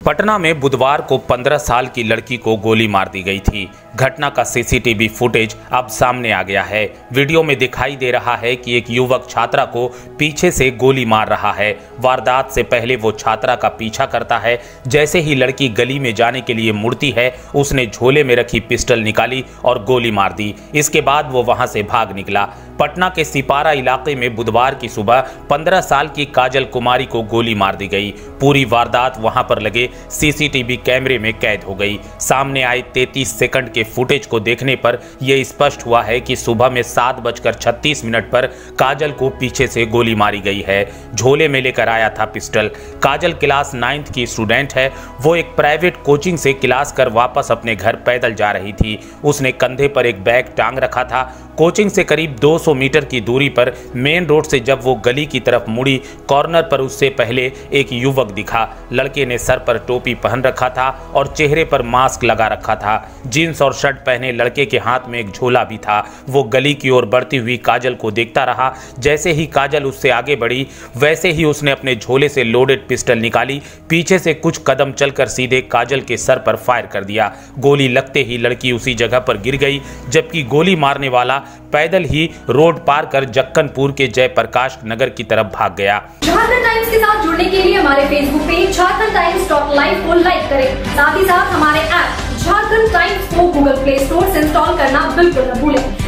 पटना में बुधवार को 15 साल की लड़की को गोली मार दी गई थी। घटना का सीसीटीवी फुटेज अब सामने आ गया है। वीडियो में दिखाई दे रहा है कि एक युवक छात्रा को पीछे से गोली मार रहा है। वारदात से पहले वो छात्रा का पीछा करता है। जैसे ही लड़की गली में जाने के लिए मुड़ती है, उसने झोले में रखी पिस्टल निकाली और गोली मार दी। इसके बाद वो वहां से भाग निकला। पटना के सिपारा इलाके में बुधवार की सुबह 15 साल की काजल कुमारी को गोली मार दी गई। पूरी वारदात वहां पर लगे सीसीटीवी कैमरे में कैद हो गई। सामने आए 33 सेकंड के फुटेज को देखने पर यह स्पष्ट हुआ है कि सुबह में 7:36 पर काजल को पीछे से गोली मारी गई है। झोले में लेकर आया था पिस्टल। काजल क्लास 9th की स्टूडेंट है। वो एक प्राइवेट कोचिंग से क्लास कर वापस अपने घर पैदल जा रही थी। उसने कंधे पर एक बैग टांग रखा था। कोचिंग से करीब 200 मीटर की दूरी पर मेन रोड से जब वो गली की तरफ मुड़ी, कॉर्नर पर उससे पहले एक युवक दिखा। लड़के ने सर पर टोपी पहन रखा था और चेहरे पर मास्क लगा रखा था। जीन्स और शर्ट पहने लड़के के हाथ में एक झोला भी था। वो गली की ओर बढ़ती हुई काजल को देखता रहा। जैसे ही काजल उससे आगे बढ़ी, वैसे ही उसने अपने झोले से लोडेड पिस्टल निकाली। पीछे से कुछ कदम चलकर सीधे काजल के सर पर फायर कर दिया। गोली लगते ही लड़की उसी जगह पर गिर गई, जबकि गोली मारने वाला पैदल ही रोड पार कर जक्कनपुर के जयप्रकाश नगर की तरफ भाग गया। झारखंड टाइम्स के साथ जुड़ने के लिए हमारे Facebook page Jharkhand Times .live को लाइक करें। साथ ही साथ हमारे ऐप झारखंड टाइम्स को गूगल प्ले स्टोर से इंस्टॉल करना बिल्कुल न भूलें।